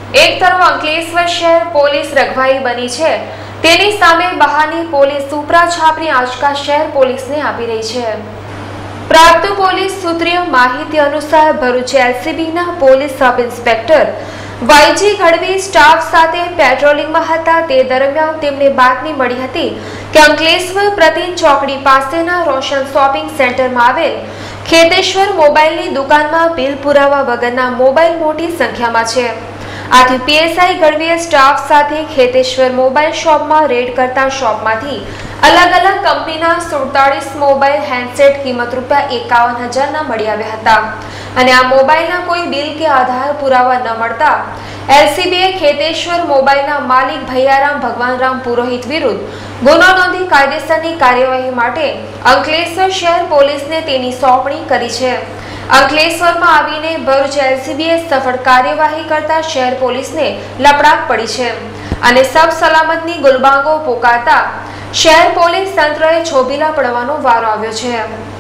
એક તરફ અંકલેશ્વર શહેર પોલીસ રઘવાઈ બની છે, તેની સામે બહારની પોલીસ સુપરા છાપની આંચકા શહેર પોલીસને આપી રહી છે। પ્રાપ્ત પોલીસ સૂત્રીય માહિતી અનુસાર ભરૂચ એલસીબીના police sub inspector YG Gadhvi staff સાથે પેટ્રોલિંગમાં હતા તે દરમિયાન તેમને બાતમી મળી હતી કે અંકલેશ્વર પ્રતિન ચોકડી પાસેના રોશન શોપિંગ સેન્ટરમાં આવેલ ખેતેશ્વર મોબાઈલની દુકાનમાં બિલ પુરાવા વગરના મોબાઈલ મોટી સંખ્યામાં છે। આથી પીએસઆઈ ગઢવીએ સ્ટાફ સાથે ખેતેશ્વર મોબાઈલ શોપમાં રેડ કરતા શોપમાંથી અલગ અલગ કંપનીના 47 મોબાઈલ હેન્ડસેટ કિંમત ₹51,000ના મળી આવ્યા હતા અને આ મોબાઈલના કોઈ બિલ કે આધાર પુરાવા ન મળતા એલસીબીએ ખેતેશ્વર મોબાઈલના માલિક ભૈયારામ ભગવાનરામ પુરોહિત વિરુદ્ધ ગુનો નોંધી કાયદેસરની કાર્યવાહી માટે અંકલેશ્વર શહેર પોલીસને તેની સોંપણી કરી છે। અંકલેશ્વરમાં આવીને ભરૂચ એલસીબીએ સફળ કાર્યવાહી કરતા શહેર પોલીસને લપડાક પડી છે અને સબ સલામતની ગુલબાંગો પોકારતા શહેર પોલીસ તંત્રએ છોભીલા પડવાનો વારો આવ્યો છે।